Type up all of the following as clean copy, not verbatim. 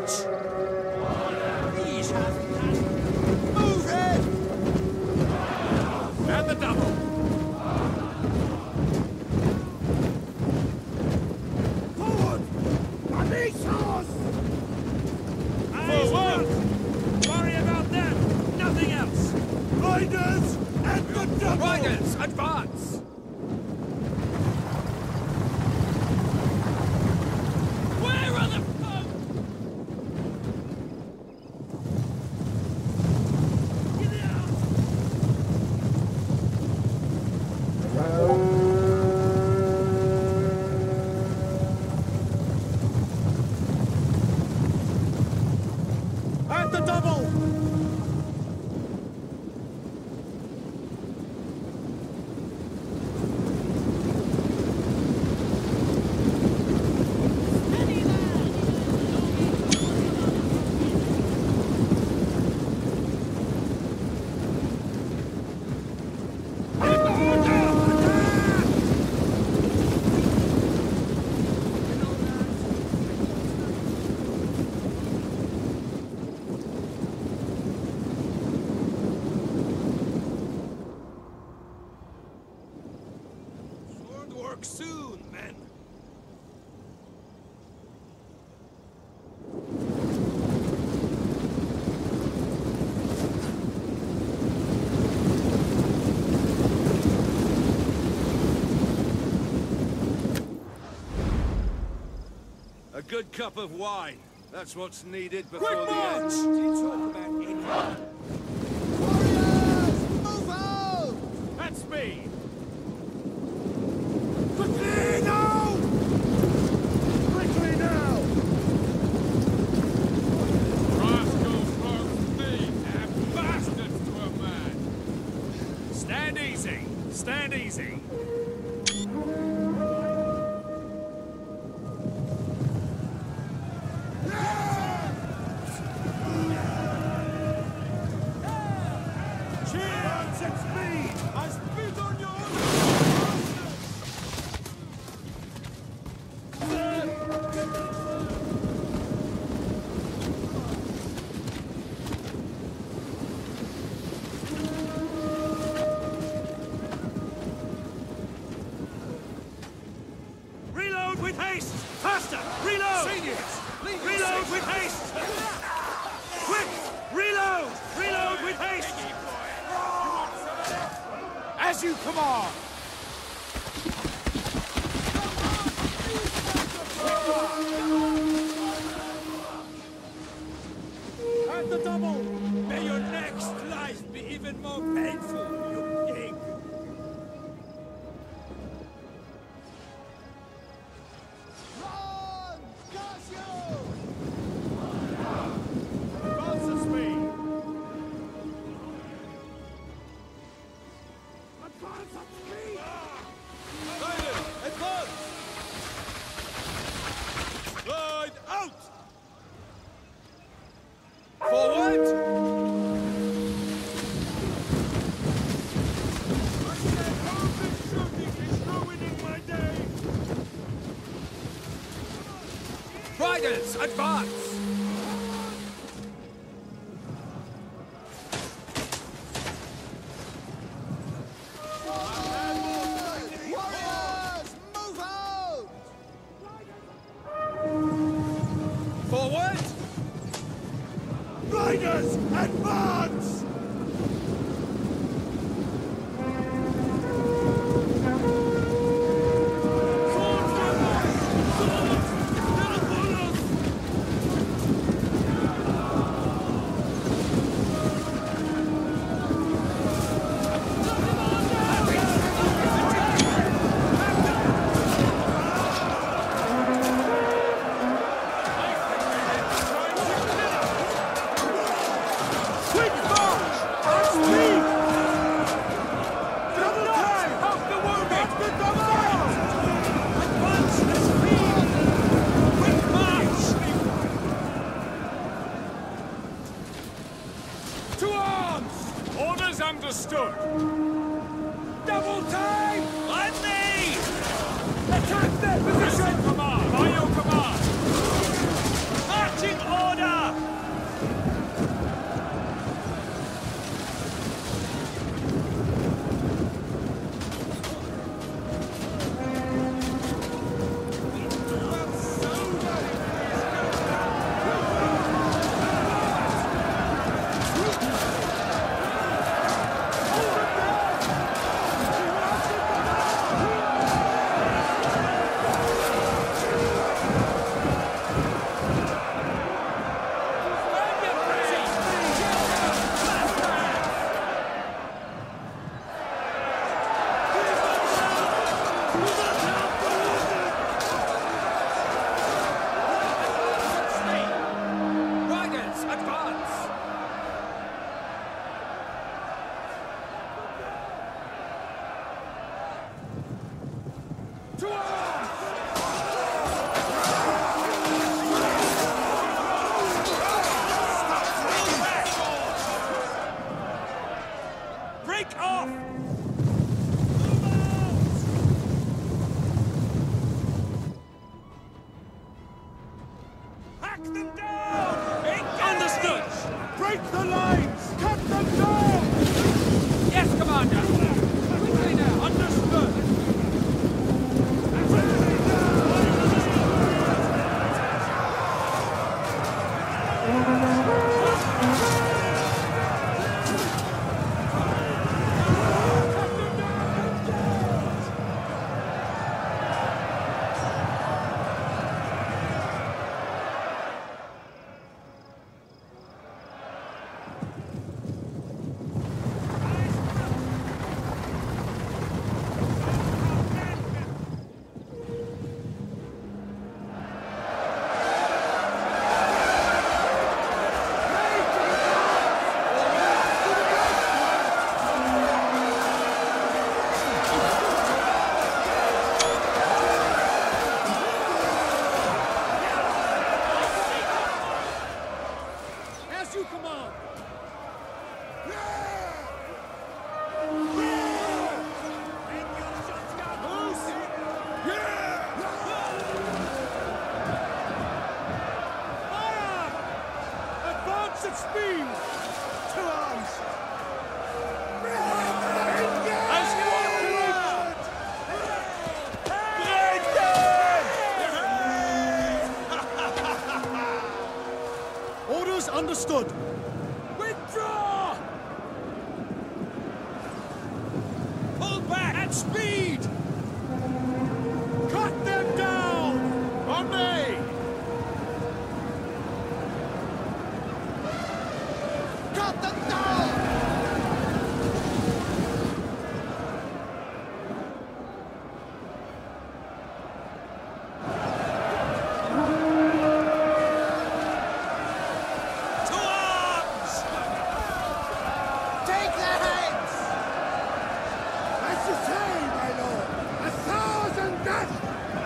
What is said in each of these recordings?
edge! These have move it! And the double! Forward! Amigos! Forward! Worry about them! Nothing else! Riders and the double! Riders, advance! Where are the folk? Get out! At the double! Work soon, men. A good cup of wine. That's what's needed before the edge. Talk about anyone. Warriors, move out! That's me. Quickly now! Quickly now! Rascals broke me and bastards to a man! Stand easy! Stand easy! Cheers! It's me! I spit on your... Reload with haste! Faster! Reload! Seniors! Reload with haste! Quick! Reload! Reload with haste! As you command! At the double! May your next life be even more painful, you pig! Run! Casio! Advance at speed! Advance at speed! Riders, advance! Ride out! Forward! I said open shooting is ruining my day! Riders, advance! Warriors, move out! Forward! Riders, advance! Swords, swords! To arms! Break off! Hack them down! Understood! Break the lines! Cut them down! Yes, Commander! Quickly now! Understood! As you command! Fire! Advance at speed! To arms! As you ordered! Break them! Orders understood! Withdraw! Pull back at speed! Cut them down! On me! Cut them down! To arms! Take their heads! As you say, my lord! 1,000 deaths!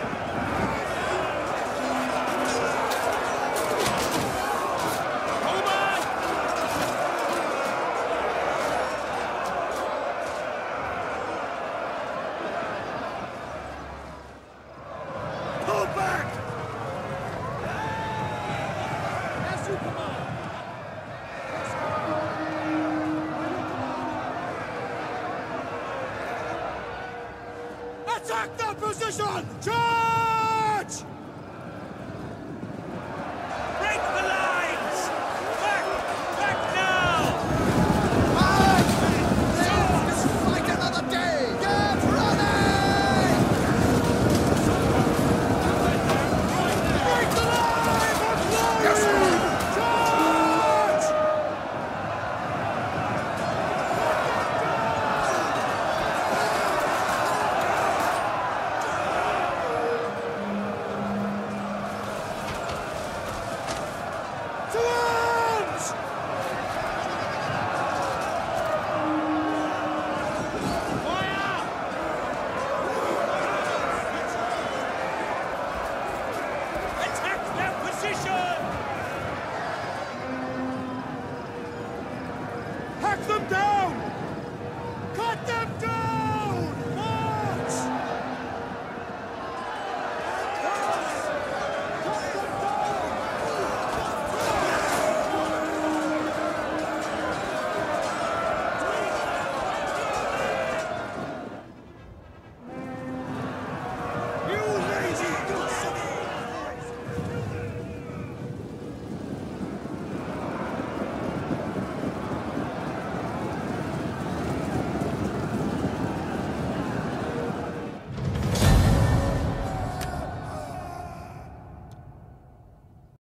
Pull back! Pull back! As you command! Attack that position! Charge!